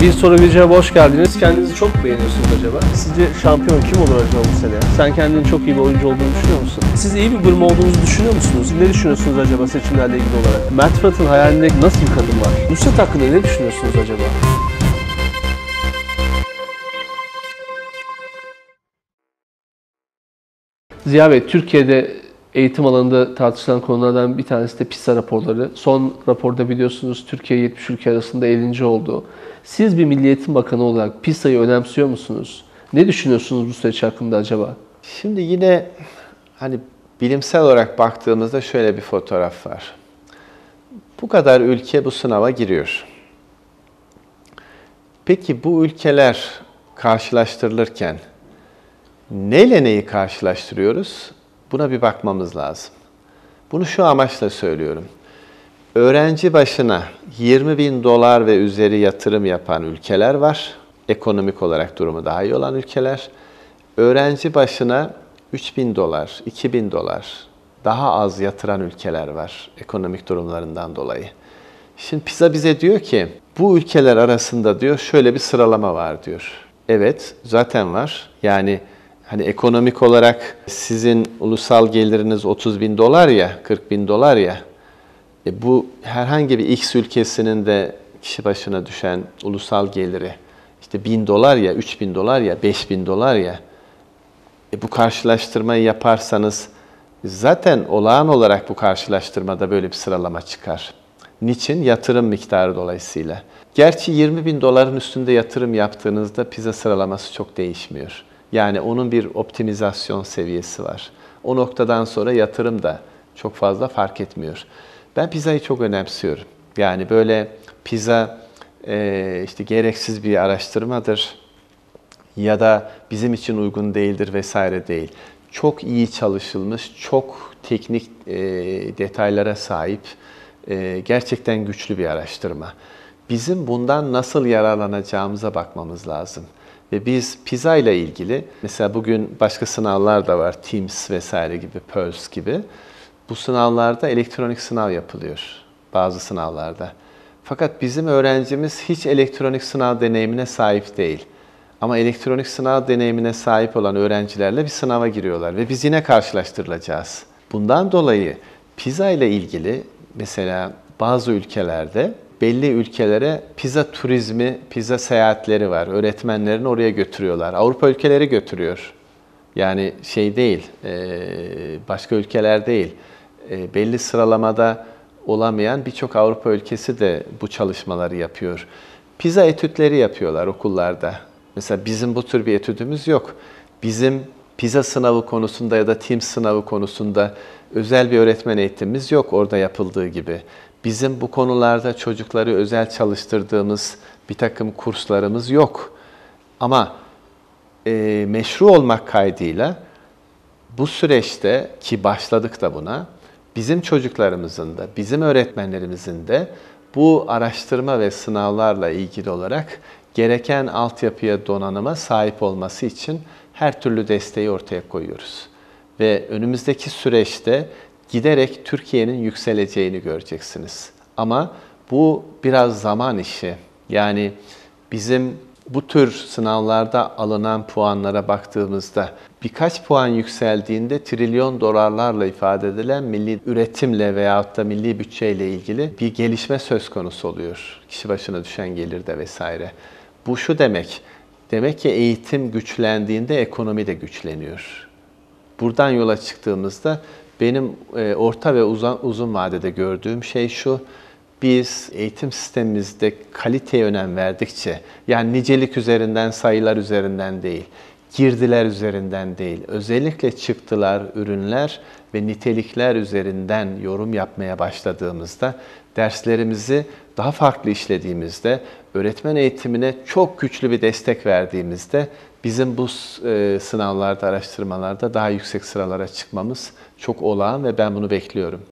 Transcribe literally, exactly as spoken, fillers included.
Bir soru bir cevap, hoş geldiniz. Kendinizi çok mu beğeniyorsunuz acaba? Sizce şampiyon kim olur acaba bu sene? Sen kendini çok iyi bir oyuncu olduğunu düşünüyor musun? Siz iyi bir gurme olduğunuzu düşünüyor musunuz? Ne düşünüyorsunuz acaba seçimlerle ilgili olarak? Mert Fırat'ın hayalinde nasıl bir kadın var? Nusret hakkında ne düşünüyorsunuz acaba? Ziya Bey, Türkiye'de eğitim alanında tartışılan konulardan bir tanesi de PISA raporları. Son raporda biliyorsunuz Türkiye yetmiş ülke arasında ellinci oldu. Siz bir Milli Eğitim Bakanı olarak PISA'yı önemsiyor musunuz? Ne düşünüyorsunuz bu süreç hakkında acaba? Şimdi yine hani bilimsel olarak baktığımızda şöyle bir fotoğraf var. Bu kadar ülke bu sınava giriyor. Peki bu ülkeler karşılaştırılırken neyle neyi karşılaştırıyoruz? Buna bir bakmamız lazım. Bunu şu amaçla söylüyorum. Öğrenci başına yirmi bin dolar ve üzeri yatırım yapan ülkeler var. Ekonomik olarak durumu daha iyi olan ülkeler. Öğrenci başına üç bin dolar, iki bin dolar daha az yatıran ülkeler var ekonomik durumlarından dolayı. Şimdi PISA bize diyor ki bu ülkeler arasında diyor şöyle bir sıralama var diyor. Evet, zaten var. Yani hani ekonomik olarak sizin ulusal geliriniz otuz bin dolar ya, kırk bin dolar ya. E bu herhangi bir X ülkesinin de kişi başına düşen ulusal geliri işte bin dolar ya, üç bin dolar ya, beş bin dolar ya. E bu karşılaştırmayı yaparsanız zaten olağan olarak bu karşılaştırmada böyle bir sıralama çıkar. Niçin? Yatırım miktarı dolayısıyla. Gerçi yirmi bin doların üstünde yatırım yaptığınızda PISA sıralaması çok değişmiyor. Yani onun bir optimizasyon seviyesi var. O noktadan sonra yatırım da çok fazla fark etmiyor. Ben PISA'yı çok önemsiyorum. Yani böyle PISA e, işte gereksiz bir araştırmadır ya da bizim için uygun değildir vesaire değil. Çok iyi çalışılmış, çok teknik e, detaylara sahip, e, gerçekten güçlü bir araştırma. Bizim bundan nasıl yararlanacağımıza bakmamız lazım. Ve biz PISA ile ilgili, mesela bugün başka sınavlar da var, TIMSS vesaire gibi, PIRLS gibi. Bu sınavlarda elektronik sınav yapılıyor, bazı sınavlarda. Fakat bizim öğrencimiz hiç elektronik sınav deneyimine sahip değil. Ama elektronik sınav deneyimine sahip olan öğrencilerle bir sınava giriyorlar ve biz yine karşılaştırılacağız. Bundan dolayı PISA ile ilgili mesela bazı ülkelerde belli ülkelere PISA turizmi, PISA seyahatleri var. Öğretmenlerini oraya götürüyorlar. Avrupa ülkeleri götürüyor. Yani şey değil, başka ülkeler değil. Belli sıralamada olamayan birçok Avrupa ülkesi de bu çalışmaları yapıyor. PISA etütleri yapıyorlar okullarda. Mesela bizim bu tür bir etüdümüz yok. Bizim PISA sınavı konusunda ya da TIMSS sınavı konusunda özel bir öğretmen eğitimimiz yok orada yapıldığı gibi. Bizim bu konularda çocukları özel çalıştırdığımız bir takım kurslarımız yok. Ama e, meşru olmak kaydıyla bu süreçte ki başladık da buna, bizim çocuklarımızın da, bizim öğretmenlerimizin de bu araştırma ve sınavlarla ilgili olarak gereken altyapıya, donanıma sahip olması için her türlü desteği ortaya koyuyoruz. Ve önümüzdeki süreçte giderek Türkiye'nin yükseleceğini göreceksiniz. Ama bu biraz zaman işi. Yani bizim bu tür sınavlarda alınan puanlara baktığımızda birkaç puan yükseldiğinde trilyon dolarlarla ifade edilen milli üretimle veyahut da milli bütçeyle ilgili bir gelişme söz konusu oluyor. Kişi başına düşen gelirde vesaire. Bu şu demek, demek ki eğitim güçlendiğinde ekonomi de güçleniyor. Buradan yola çıktığımızda benim e, orta ve uzun, uzun vadede gördüğüm şey şu, biz eğitim sistemimizde kaliteye önem verdikçe, yani nicelik üzerinden, sayılar üzerinden değil, girdiler üzerinden değil, özellikle çıktılar, ürünler ve nitelikler üzerinden yorum yapmaya başladığımızda, derslerimizi daha farklı işlediğimizde, öğretmen eğitimine çok güçlü bir destek verdiğimizde, bizim bu sınavlarda, araştırmalarda daha yüksek sıralara çıkmamız çok olağan ve ben bunu bekliyorum.